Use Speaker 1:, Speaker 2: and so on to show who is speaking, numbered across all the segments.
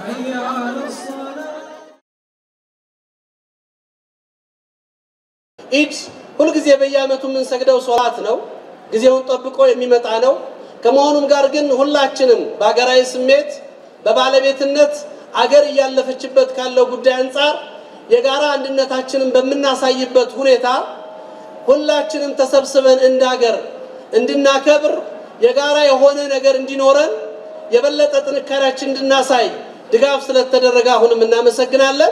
Speaker 1: حي على الصلاة
Speaker 2: ኢድ ሁሉ ጊዜ በየአመቱ ምን ሰግደው ሶላት ነው ጊዜውን ጠብቆ የሚመጣ ነው ከመሆኑም ጋር ግን ሁላችንም በአገራዊ ስሜት በባለቤትነት አገር ያለፈችበት ካለው ጉዳይ አንፃር የጋራ አንድነታችንን በመናሳይበት ሁኔታ ሁላችንም ተሰብስበን እንዳገር እንድናከብር የጋራ የሆነ ነገር እንዲኖረን የበለጠ ጥንካሬያችን እንድናሳይ ድጋፍ ስለተደረገ አሁንም እናመሰግናለን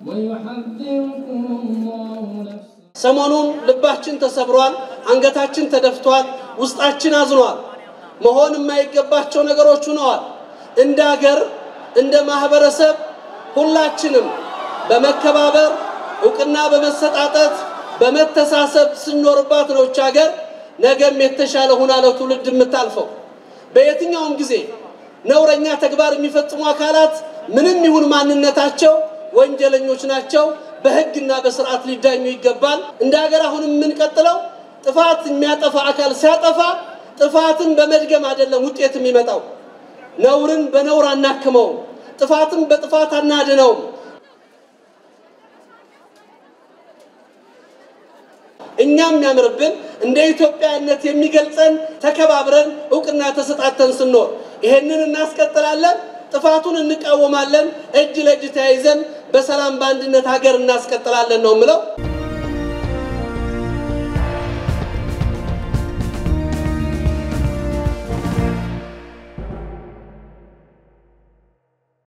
Speaker 2: ሰሞኑን ልባችን ተሰብሯል አንገታችን ተደፍቷል ውስጣችን አዝኗል መሆን የማይገባቸው ነገሮች ሆነዋል እንደ ሀገር እንደ ማህበረሰብ ሁላችንም በመከባበር ዕውቅና በመሰጣጠት በመተሳሰብ ስንኖርባት ነው ሀገር ነገም የተሻለ ሆና ለትውልድ የምታልፈው በየትኛውም ጊዜ ነውረኛ ተግባር የሚፈጽሙ አካላት ምንም ይሁን ማንነታቸው ወንጀለኞች ናቸው በህግና በስርዓት ሊዳኙ ይገባል እንደ ሀገር አሁንም ምን ቀጥለው ጥፋት የሚያጠፋ አካል ሲያጠፋ ጥፋትን በመድገም አይደለም ውጤት የሚመጣው ነውርን በነውር አናክመው ጥፋትን በጥፋት አናድነው እኛም ያምርብን እንደ ኢትዮጵያነት የሚገልጸን ተከባብረን ዕውቅና ተሰጣተን ስንኖር ይሄንን እናስቀጥላለን ጥፋቱን እንቃወማለን እጅ ለእጅ ተያይዘን በሰላም ባንድነት ሀገር እናስቀጥላለን ነው ምለው